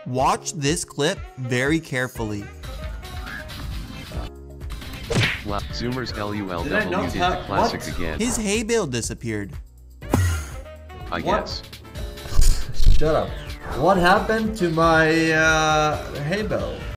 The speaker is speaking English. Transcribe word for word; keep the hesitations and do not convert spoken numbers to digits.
Watch this clip very carefully. Wow. Zoomers L U L Did I W not did the have- classic what? again. His hay bale disappeared. I What? guess. Shut up. What happened to my uh, hay bale?